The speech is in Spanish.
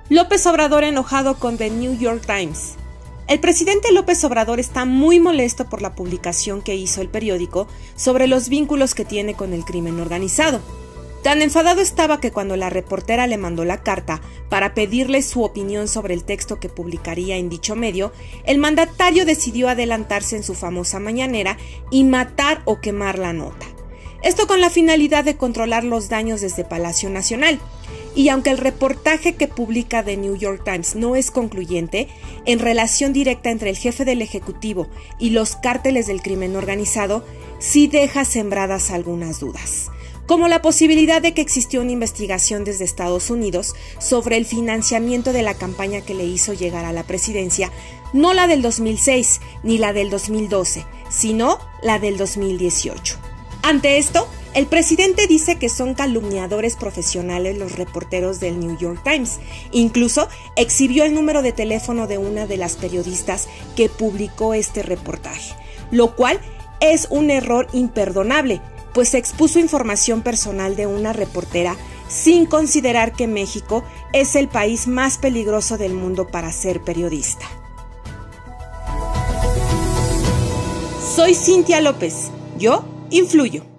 López Obrador enojado con The New York Times. El presidente López Obrador está muy molesto por la publicación que hizo el periódico sobre los vínculos que tiene con el crimen organizado. Tan enfadado estaba que cuando la reportera le mandó la carta para pedirle su opinión sobre el texto que publicaría en dicho medio, el mandatario decidió adelantarse en su famosa mañanera y matar o quemar la nota. Esto con la finalidad de controlar los daños desde Palacio Nacional. Y aunque el reportaje que publica The New York Times no es concluyente, en relación directa entre el jefe del Ejecutivo y los cárteles del crimen organizado, sí deja sembradas algunas dudas, como la posibilidad de que existió una investigación desde Estados Unidos sobre el financiamiento de la campaña que le hizo llegar a la presidencia, no la del 2006 ni la del 2012, sino la del 2018. Ante esto, el presidente dice que son calumniadores profesionales los reporteros del New York Times. Incluso exhibió el número de teléfono de una de las periodistas que publicó este reportaje, lo cual es un error imperdonable, pues expuso información personal de una reportera sin considerar que México es el país más peligroso del mundo para ser periodista. Soy Cintia López. Yo influyo.